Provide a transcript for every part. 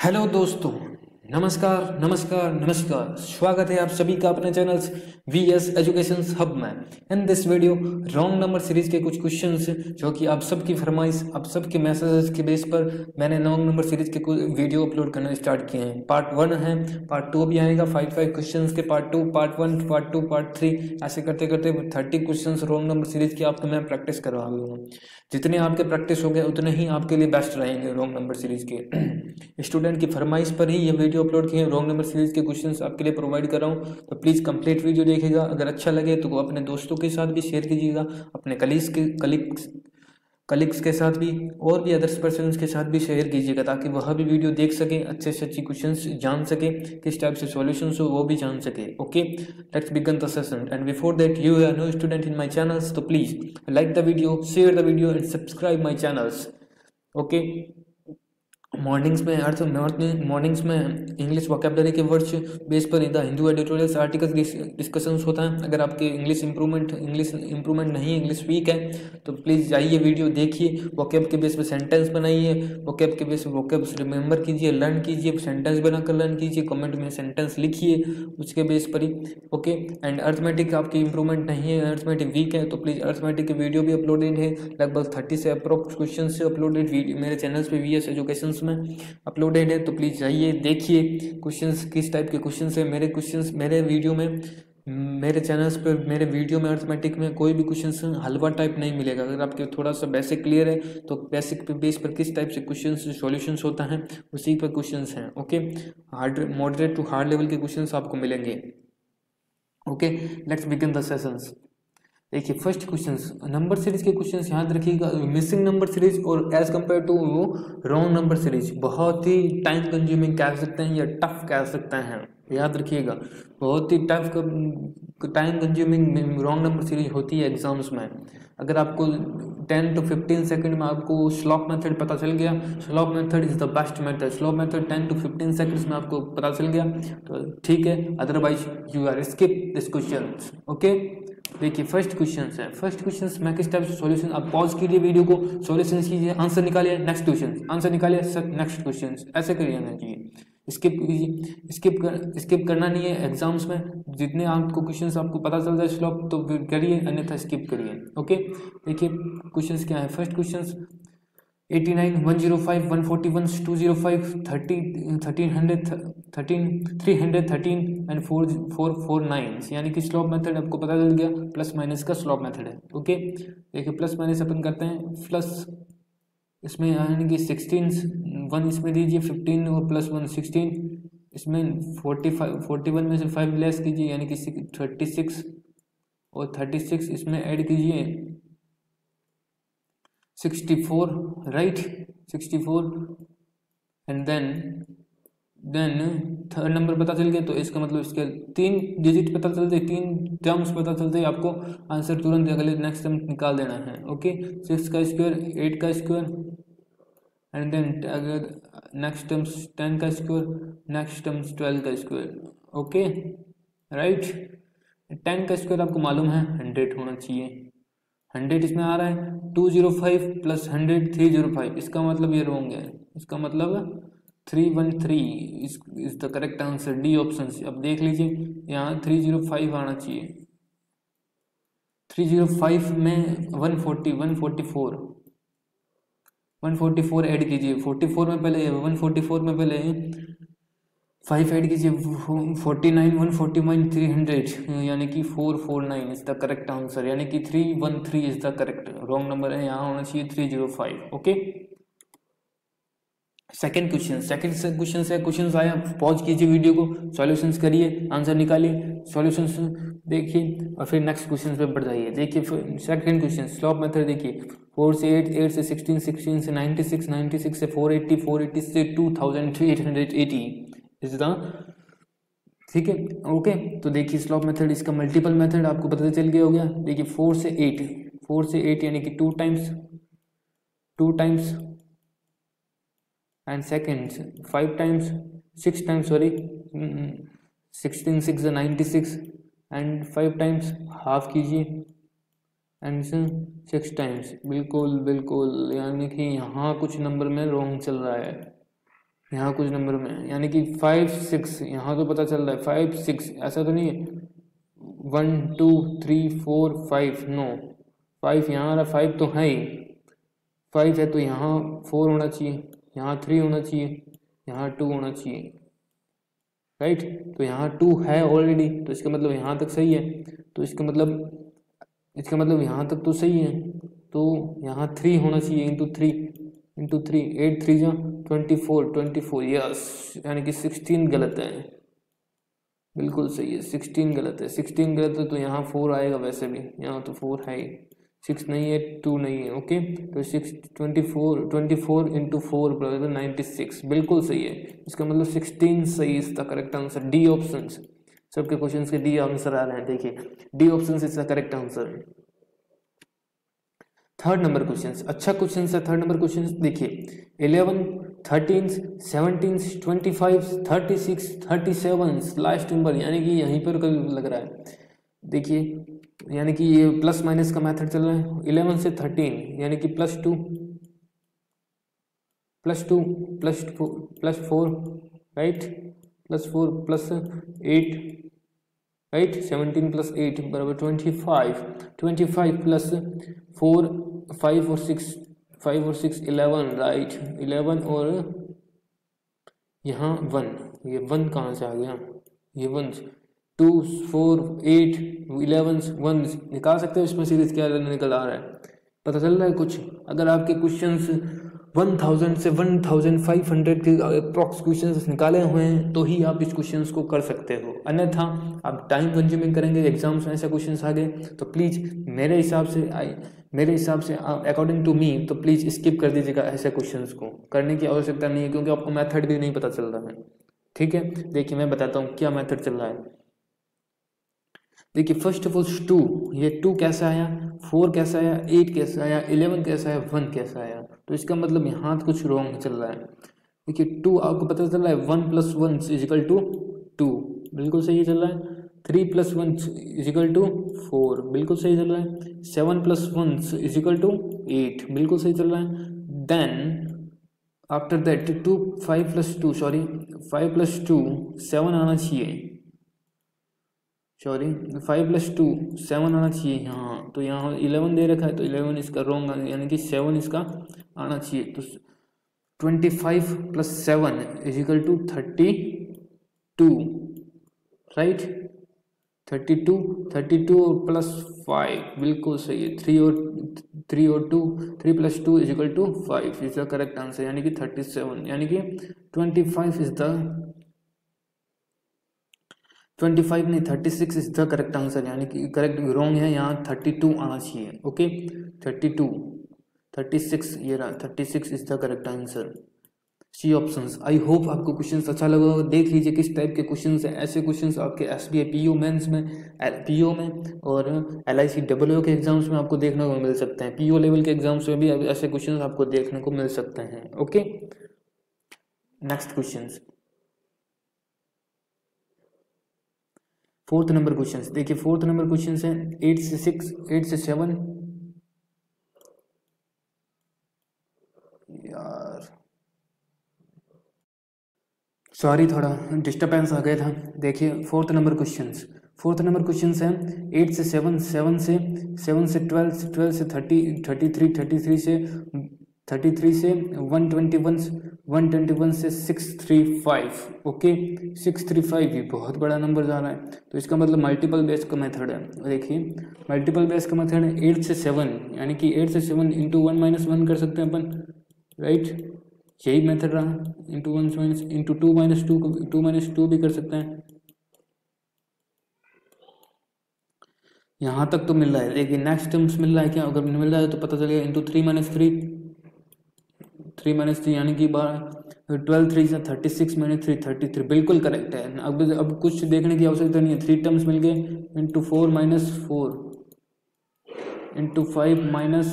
Hello दोस्तों, नमस्कार नमस्कार नमस्कार। स्वागत है आप सभी का अपने चैनल वीएस एजुकेशन हब में। In this video wrong number series के कुछ क्वेश्चंस जो कि आप सबकी फरमाइश, आप सबके मैसेजेस के बेस पर मैंने रॉन्ग नंबर सीरीज के कुछ वीडियो अपलोड करना स्टार्ट किए हैं। पार्ट 1 है, पार्ट 2 भी आएगा, 5 क्वेश्चंस के पार्ट 2, पार्ट 1, पार्ट 2, पार्ट 3, ऐसे करते करते 30 क्वेश्चन रॉन्ग नंबर सीरीज की आपको मैं प्रैक्टिस करवा दूँगा। जितने आपके प्रैक्टिस हो गए उतने ही आपके लिए बेस्ट रहेंगे रॉन्ग नंबर सीरीज के। स्टूडेंट की फरमाइश पर ही ये वीडियो अपलोड किए हैं, रॉन्ग नंबर सीरीज के क्वेश्चंस आपके लिए प्रोवाइड कर रहा हूँ। तो प्लीज़ कंप्लीट वीडियो देखिएगा। अगर अच्छा लगे तो अपने दोस्तों के साथ भी शेयर कीजिएगा, अपने कलीग्स के साथ भी, और भी अदर्स पर्सन्स के साथ भी शेयर कीजिएगा, ताकि वह भी वीडियो देख सके, अच्छे से अच्छी क्वेश्चंस जान सके, किस टाइप से सॉल्यूशंस हो वो भी जान सके। Okay, let's begin the session. And before that you are new student in my channels, तो please like the video, share the video and subscribe my channels. Okay, mornings में इंग्लिश वोकैबुलरी के words base पर the Hindu editorials articles discussions होता है। अगर आपके English improvement नहीं, English weak है, तो प्लीज़ जाइए वीडियो देखिए, वोकैब के बेस पर सेंटेंस बनाइए, वोकैब के बेस पर वोकैब्स रिमेंबर कीजिए, लर्न कीजिए, सेंटेंस बनाकर लर्न कीजिए, कमेंट में सेंटेंस लिखिए उसके बेस पर ही। ओके, एंड अर्थमेटिक आपकी इंप्रूवमेंट नहीं है, अर्थमेटिक वीक है, तो प्लीज़ अर्थमेटिक की वीडियो भी अपलोडेड है, लगभग 30 से अप्रोक्स क्वेश्चन से अपलोडेड वीडियो मेरे चैनल्स पे वीएस एजुकेशन में अपलोडेड है। तो प्लीज़ जाइए देखिए क्वेश्चंस, किस टाइप के क्वेश्चंस है मेरे वीडियो में, मेरे चैनल्स पर, मेरे वीडियो में अर्थमेटिक में कोई भी क्वेश्चंस हलवा टाइप नहीं मिलेगा। अगर आपके थोड़ा सा बेसिक क्लियर है तो बेसिक पे बेस पर किस टाइप से क्वेश्चंस सॉल्यूशंस होता है उसी पर क्वेश्चंस हैं। Okay, hard moderate to hard level के क्वेश्चंस आपको मिलेंगे। Okay, let's begin the sessions. देखिए फर्स्ट क्वेश्चंस, नंबर सीरीज के क्वेश्चंस याद रखिएगा। मिसिंग नंबर सीरीज और as compare to wrong number series बहुत ही टाइम कंज्यूमिंग कह सकते हैं या टफ कह सकते हैं, याद रखिएगा। बहुत ही tough time consuming wrong number series होती है एग्जाम्स में। अगर आपको 10 to 15 सेकंड में आपको स्लॉप मेथड पता चल गया, slope method is the best method, slope method 10 to 15 seconds में आपको पता चल गया तो ठीक है, otherwise you are skip this question. Okay, देखिए फर्स्ट क्वेश्चन है, फर्स्ट क्वेश्चन मैं किस टाइप से सॉल्यूशन, आप पॉज कीजिए वीडियो को, सॉल्यूशन कीजिए, आंसर निकालिए, नेक्स्ट क्वेश्चन, आंसर निकालिए, नेक्स्ट क्वेश्चन, ऐसे करिए ना चाहिए। स्किप करना नहीं है एग्जाम्स में। जितने आपको क्वेश्चंस आपको पता चल जाए स्लॉप तो करिए, अन्यथा स्किप करिए। ओके, देखिए क्वेश्चंस क्या है। फर्स्ट क्वेश्चंस 89, 105, 141, 205, 313 एंड 449, यानी कि स्लॉप मेथड आपको पता चल गया, प्लस माइनस का स्लॉप मेथड है। ओके, देखिए प्लस माइनस अपन करते हैं, प्लस इसमें यानी कि 16 1 इसमें दीजिए 15 और प्लस 1 16, इसमें 41 में से 5 लेस कीजिए यानी कि 36, और 36 इसमें ऐड कीजिए 64, right 64, and then third number पता चल गया, तो इसका मतलब इसके 3 डिजिट पता चलते, 3 टर्म्स पता चलते, आपको आंसर तुरंत अगले नेक्स्ट टर्म निकाल देना है। ओके, 6 का स्क्वायर, 8 का स्क्वायर, एंड देन अगर नेक्स्ट टर्म्स 10 का स्क्वायर, नेक्स्ट टर्म्स 12 का स्क्वायर। ओके, राइट, 10 का स्क्वायर आपको मालूम है 100 होना चाहिए, 100 इसमें आ रहा है, 205 प्लस 100 305, इसका मतलब ये रॉन्ग है, इसका मतलब 313 is the correct answer, D option से। अब देख लीजिए यहाँ 305 आना चाहिए, 305 में 144 ऐड कीजिए, 44 में पहले 144 में पहले 5 ऐड कीजिए, 49 141 300 यानी कि 449 इज द करेक्ट आंसर, यानी कि 313 is the correct, wrong number है, यहाँ होना चाहिए 305। ओके, सेकंड क्वेश्चन है, क्वेश्चन आया, पॉज कीजिए वीडियो को, सॉल्यूशंस करिए, आंसर निकालिए, सॉल्यूशंस देखिए और फिर नेक्स्ट क्वेश्चन पे बढ़ जाइए। देखिए सेकंड क्वेश्चन, स्लॉप मेथड देखिए, 4 से 8, 8 से 16, 16 से 96, 96 से 480, 480 से 2880 इज द, ठीक है। ओके, तो देखिए स्लॉप मेथड, इसका मल्टीपल मेथड आपको पता चल गया हो गया। देखिए 4 से 8 यानी कि 2 times and seconds 5 times 6 times, sorry 16 6 96 एंड 5 टाइम्स, हाफ कीजिए एंड 6 टाइम्स। बिल्कुल, यानी कि यहाँ कुछ नंबर में रॉन्ग चल रहा है, यहाँ कुछ नंबर में है, यानी कि 5 6 यहाँ तो पता चल रहा है 5 6, ऐसा तो नहीं है 1 2 3 4 5, नो 5 यहाँ आ रहा, 5 तो है ही, 5 है तो यहाँ 4 होना चाहिए, यहाँ 3 होना चाहिए, यहाँ 2 होना चाहिए, राइट। तो यहाँ 2 है ऑलरेडी, तो इसका मतलब यहाँ तक सही है, तो इसका मतलब यहाँ तक तो सही है, तो यहाँ 3 होना चाहिए, इंटू थ्री 8 3 जा 24, यस, यानी कि 16 गलत है, बिल्कुल सही है, 16 गलत है, 16 गलत है तो यहाँ 4 आएगा, वैसे भी यहाँ तो 4 है ही, 6 नहीं है, 2 नहीं है, ओके। तो 24 इंटू 4 बराबर 96, बिल्कुल सही है, इसका मतलब 16 सही, इसका करेक्ट आंसर डी ऑप्शन। सबके क्वेश्चंस के डी आंसर आ रहे हैं, देखिए D option is the correct answer. Third number question, अच्छा क्वेश्चन है थर्ड नंबर क्वेश्चन, देखिए 11 13 17 25 36 37 लास्ट नंबर, यानी कि यहीं पर कभी लग रहा है, देखिए यानी कि ये प्लस माइनस का मेथड चल रहा है, 11 से 13 यानी कि +2 +4 राइट, +4 +8 राइट, 17 + 8 बराबर 25 प्लस 4 5 और 6 11 राइट, 11 और यहाँ 1, ये 1 कहाँ से आ गया, ये 1 2 4 8 11 1 निकाल सकते हो, इसमें सीरीज क्या निकल आ रहा है, पता चल रहा है कुछ। अगर आपके क्वेश्चंस 1000 से 1500 के अप्रॉक्स क्वेश्चंस निकाले हुए हैं तो ही आप इस क्वेश्चंस को कर सकते हो, अन्यथा आप टाइम कंज्यूमिंग करेंगे, एग्जाम्स में ऐसे क्वेश्चंस आ गए तो प्लीज़ मेरे हिसाब से अकॉर्डिंग टू मी तो प्लीज़ स्किप कर दीजिएगा, ऐसे क्वेश्चंस को करने की आवश्यकता नहीं है, क्योंकि आपको मेथड भी नहीं पता चल रहा है, ठीक है। देखिए मैं बताता हूँ क्या मेथड चल रहा है, देखिए फर्स्ट ऑफ ऑल 2, ये 2 कैसा आया, 4 कैसा आया, 8 कैसा आया, 11 कैसा आया, 1 कैसा आया, तो इसका मतलब यहाँ कुछ रॉन्ग चल रहा है। देखिए 2 आपको पता चल रहा है 1 + 1 = 2, बिल्कुल सही चल रहा है, 3 + 1 = 4, बिल्कुल सही चल रहा है, 7 + 1 = 8, बिल्कुल सही चल रहा है। देन आफ्टर दैट 5 + 2 7 आना चाहिए, 5 + 2 7 आना चाहिए यहाँ, तो यहाँ 11 दे रखा है तो 11 इसका रॉन्ग, यानी कि 7 इसका आना चाहिए, तो 25 + 7 = 32 राइट, 32 और +5 बिल्कुल सही है, 3 और 2 3 + 2 = 5 इज द करेक्ट आंसर, यानी कि 37, यानी कि 25 इज द 25 नहीं 36 इज द करेक्ट आंसर, यानी कि करेक्ट रॉन्ग है, यहाँ 32 आना चाहिए, ओके 36 ये रहा, 36 is the correct answer, C options. I hope आपको क्वेश्चंस अच्छा लगा होगा, देख लीजिए किस टाइप के क्वेश्चंस हैं, ऐसे क्वेश्चंस आपके SBI PO मेंस में, PO में और LIC AAO के एग्जाम्स में आपको देखने को मिल सकते हैं, PO लेवल के एग्जाम्स में भी ऐसे क्वेश्चंस आपको देखने को मिल सकते हैं, okay. Next questions, fourth number questions, देखिए फोर्थ नंबर क्वेश्चंस है 8 से 6 8 से 7, यार सॉरी थोड़ा डिस्टर्बेंस आ गया था। देखिए फोर्थ नंबर क्वेश्चंस है 8 से 7 7 से 12 से 12 से 30 33 से 121 से 635, ओके 635 भी बहुत बड़ा नंबर जा रहा है, तो इसका मतलब मल्टीपल बेस का मेथड है। देखिए मल्टीपल बेस का मेथड है 8 से 7, यानी कि 8 से 7 इंटू 1 - 1 कर सकते हैं अपन, राइट, यही मेथड रहा, इंटू 1 इंटू 2 - 2 भी कर सकते हैं, यहाँ तक तो मिल रहा है। देखिए नेक्स्ट टर्म्स मिल रहा है क्या, अगर मिल रहा है तो पता चलेगा इंटू 3 - 3 यानी कि 12 3 से 36 - 3 33, बिल्कुल करेक्ट है। अब कुछ देखने की आवश्यकता नहीं है, 3 टर्म्स मिल गए, इंटू 4 - 4 इंटू 5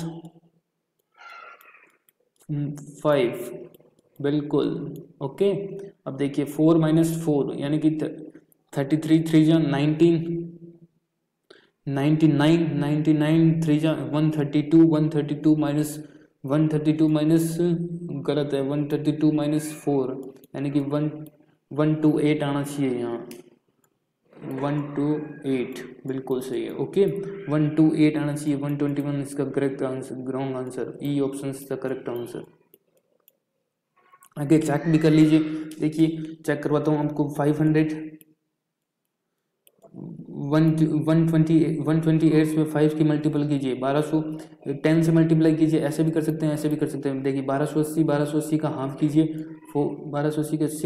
- 5 बिल्कुल ओके। अब देखिए 4 - 4 यानी कि 33 3 जा 19 99 99 3 जा 132 132 - 132 माइनस गलत है, 132 माइनस 4 यानी कि 128 आना चाहिए यहाँ, 128 बिल्कुल सही है। ओके 128 आना चाहिए, 121 इसका correct answer, wrong answer, E option is the correct answer. आगे चेक भी कर लीजिए, देखिए चेक करवाता हूँ आपको। 128 में 5 की मल्टीपल कीजिए, 1200 10 से मल्टीप्लाई कीजिए, ऐसे भी कर सकते हैं, ऐसे भी कर सकते हैं। देखिए 1280 का हाफ कीजिए, 1280 का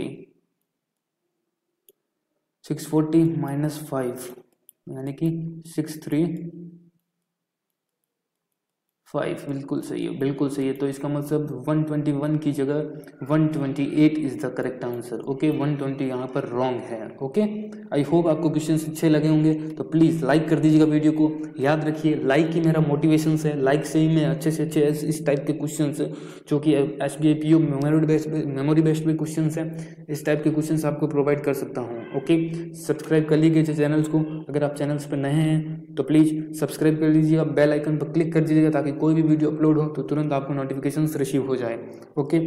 640 माइनस 5 यानी कि 635, बिल्कुल सही है, बिल्कुल सही है। तो इसका मतलब 121 की जगह 128 is the correct answer. Okay 120 यहाँ पर रॉन्ग है। ओके आई होप आपको क्वेश्चंस अच्छे लगे होंगे, तो प्लीज़ लाइक कर दीजिएगा वीडियो को। याद रखिए लाइक ही मेरा मोटिवेशन है, लाइक से ही मैं अच्छे से अच्छे इस टाइप के क्वेश्चन जो कि SBI PO मेमोरी बेस्ड में क्वेश्चन है, इस टाइप के क्वेश्चन आपको प्रोवाइड कर सकता हूँ। ओके सब्सक्राइब कर लीजिए चैनल्स को, अगर आप चैनल्स पर नए हैं तो प्लीज़ सब्सक्राइब कर लीजिएगा, बेल आइकन पर क्लिक कर दीजिएगा ताकि कोई भी वीडियो अपलोड हो तो तुरंत आपको नोटिफिकेशंस रिसीव हो जाए। ओके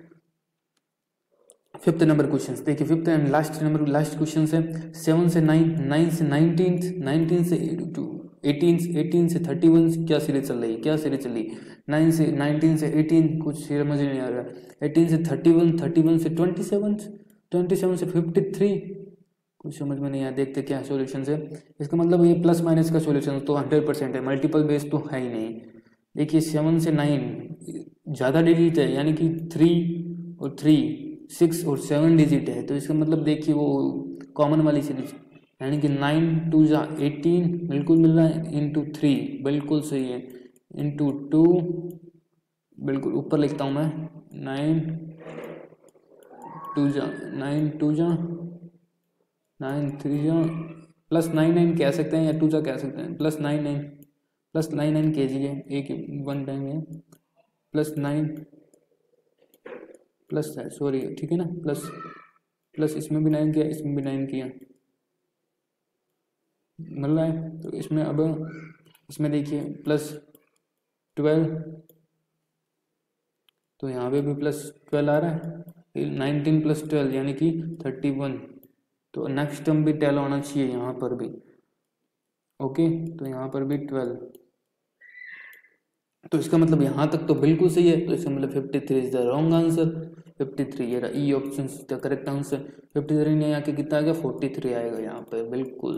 5th नंबर क्वेश्चन देखिए, 5th एंड लास्ट क्वेश्चन है 7 से 9, 9 से 19 से 18 से 31 क्या सीरीज चल रही है, क्या सीरीज चल रही है। 9 से 19 से 18 कुछ समझ नहीं आ रहा है, 18 से 31, 31 से 27, 27 से 53 कुछ समझ में नहीं आया। देखते क्या सॉल्यूशन है। इसका मतलब ये प्लस माइनस का सॉल्यूशन तो 100% है, मल्टीपल बेस तो है ही नहीं। देखिए 7 से 9 ज़्यादा डिजिट है, यानी कि 3 और 3 6 और 7 डिजिट है, तो इसका मतलब देखिए वो कॉमन वाली सीरीज, यानी कि 9 2 18 बिल्कुल मिल रहा है, इंटू 3 बिल्कुल सही है, इंटू 2 बिल्कुल ऊपर लिखता हूँ मैं, 9 2 9 3 प्लस 9 कह सकते हैं या 2 कह सकते हैं, प्लस 9 कीजिए एक वन टाइम में, +9 प्लस है, सॉरी ठीक है ना, प्लस इसमें भी 9 किया, इसमें भी 9 किया, मिल रहा है। तो इसमें अब इसमें देखिए +12, तो यहाँ पे भी +12 आ रहा है, 19 + 12 यानी कि 31, तो नेक्स्ट टर्म भी 12 आना चाहिए यहाँ पर भी। ओके तो यहाँ पर भी 12, तो इसका मतलब यहाँ तक तो बिल्कुल सही है, तो इसका मतलब 53 इज द रॉन्ग आंसर। 53 ये रहा, E option is the correct answer. 53 नहीं आके कितना आएगा, 43 आएगा यहाँ पे, बिल्कुल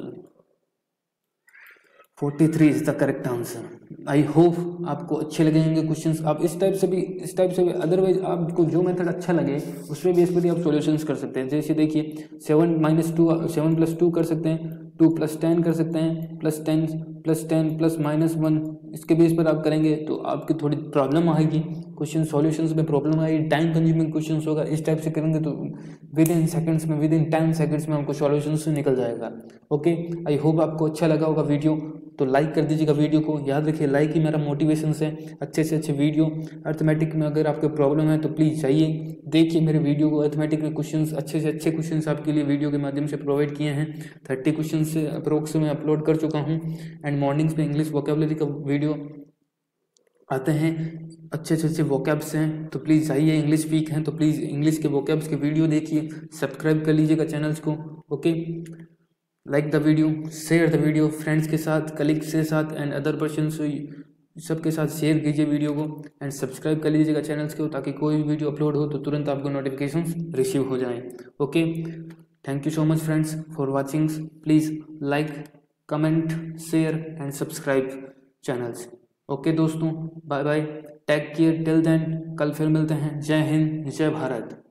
43 is the correct answer. I hope आपको अच्छे लगेंगे क्वेश्चंस। आप इस टाइप से भी अदरवाइज आपको जो मेथड अच्छा लगे उस पर बेस पर आप सॉल्यूशंस कर सकते हैं। जैसे देखिए 7 + 2 कर सकते हैं, 2 + 10 कर सकते हैं, +10 +10 +-1, इसके बेस पर आप करेंगे तो आपकी थोड़ी प्रॉब्लम आएगी, क्वेश्चन सॉल्यूशंस में प्रॉब्लम आएगी, टाइम कंज्यूमिंग क्वेश्चंस होगा। इस टाइप से करेंगे तो विद इन 10 सेकंड्स में हमको सॉल्यूशंस से निकल जाएगा। ओके आई होप आपको अच्छा लगा होगा वीडियो, तो लाइक कर दीजिएगा वीडियो को। याद रखिए लाइक ही मेरा मोटिवेशन है, अच्छे से अच्छे वीडियो अर्थमेटिक में अगर आपको प्रॉब्लम है तो प्लीज़ जाइए देखिए मेरे वीडियो को। अर्थमेटिक में क्वेश्चंस अच्छे से अच्छे क्वेश्चंस आपके लिए वीडियो के माध्यम से प्रोवाइड किए हैं। 30 क्वेश्चन से अप्रोक्स में अपलोड कर चुका हूँ। एंड मॉर्निंग्स में इंग्लिश वोकेबलरी का वीडियो आते हैं, अच्छे से अच्छे वोकैब्स हैं, तो प्लीज़ जाइए। इंग्लिश वीक हैं तो प्लीज़ इंग्लिश के वोकैब्स के वीडियो देखिए, सब्सक्राइब कर लीजिएगा चैनल्स को। Okay like the video, share the video friends के साथ, कलीग्स के साथ एंड अदर पर्सन, सबके साथ शेयर कीजिए वीडियो को एंड सब्सक्राइब कर लीजिएगा चैनल्स को, ताकि कोई भी वीडियो अपलोड हो तो तुरंत आपको नोटिफिकेशंस रिसीव हो जाएं। Okay thank you so much friends for watching. Please like, comment, share and subscribe channels. Okay दोस्तों, bye bye, take care till then, कल फिर मिलते हैं। जय हिंद, जय भारत।